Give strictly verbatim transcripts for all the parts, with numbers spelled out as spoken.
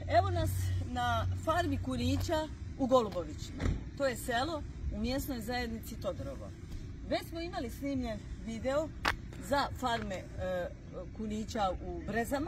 Evo nas na farmi kunića u Golubovićima. To je selo u mjesnoj zajednici Todorovo. Već smo imali snimljen video za farme e, kunića u Brezama,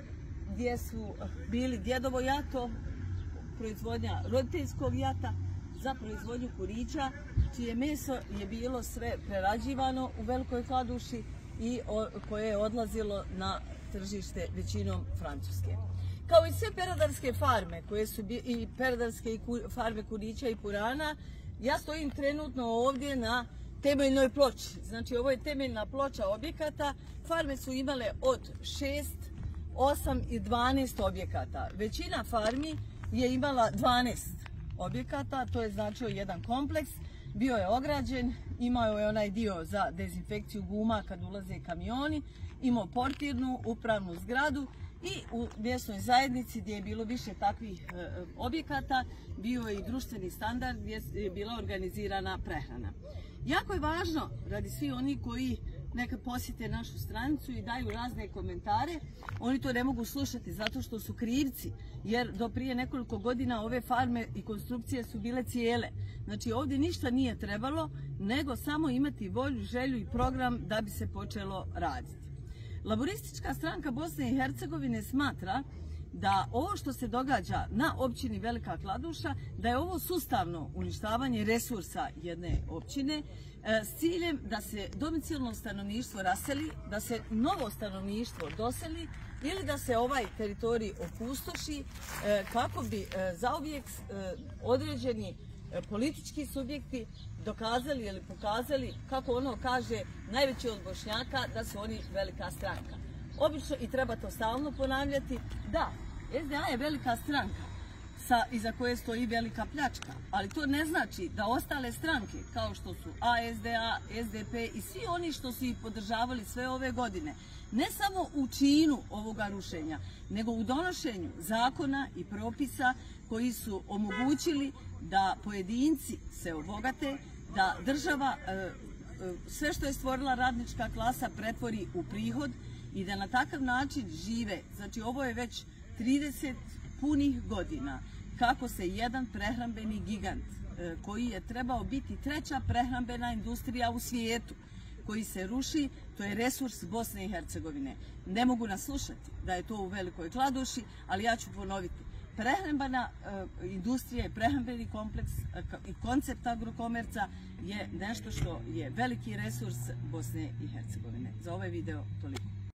gdje su bili djedovo jato, proizvodnja roditeljskog jata za proizvodnju kunića, čije meso je bilo sve prerađivano u Velikoj Kladuši i o, koje je odlazilo na tržište većinom Francuske. Kao i sve peradarske farme, koje su i peradarske i ku, farme kunića i purana, ja stojim trenutno ovdje na temeljnoj ploči. Znači, ovo je temeljna ploča objekata. Farme su imale od šest, osam i dvanaest objekata. Većina farmi je imala dvanaest objekata, to je značio jedan kompleks. Bio je ograđen, imao je onaj dio za dezinfekciju guma kad ulaze kamioni, imao portirnu upravnu zgradu i u mjesnoj zajednici gdje je bilo više takvih e, objekata bio je i društveni standard gdje je bila organizirana prehrana. Jako je važno, radi svi oni koji neka posjete našu stranicu i daju razne komentare, oni to ne mogu slušati zato što su krivci, jer do prije nekoliko godina ove farme i konstrukcije su bile cijele. Znači, ovdje ništa nije trebalo, nego samo imati volju, želju i program da bi se počelo raditi. Laboristička stranka Bosne i Hercegovine smatra da ovo što se događa na općini Velika Kladuša, da je ovo sustavno uništavanje resursa jedne općine e, s ciljem da se domicilno stanovništvo raseli, da se novo stanovništvo doseli ili da se ovaj teritorij opustoši e, kako bi e, zauvijek e, određeni e, politički subjekti dokazali ili pokazali, kako ono kaže najveći od Bošnjaka, da su oni velika stranka. Obično, i treba to stalno ponavljati, da, S D A je velika stranka sa, iza koje stoji velika pljačka, ali to ne znači da ostale stranke kao što su A S D A, S D P i svi oni što su ih podržavali sve ove godine, ne samo u činu ovoga rušenja, nego u donošenju zakona i propisa koji su omogućili da pojedinci se obogate, da država e, sve što je stvorila radnička klasa pretvori u prihod i da na takav način žive. Znači, ovo je već trideset punih godina kako se jedan prehrambeni gigant e, koji je trebao biti treća prehrambena industrija u svijetu, koji se ruši, to je resurs Bosne i Hercegovine. Ne mogu nas slušati da je to u Velikoj Kladuši, ali ja ću ponoviti. Prehrambena e, industrija i prehrambeni kompleks e, i koncept agrokomerca je nešto što je veliki resurs Bosne i Hercegovine. Za ovaj video toliko.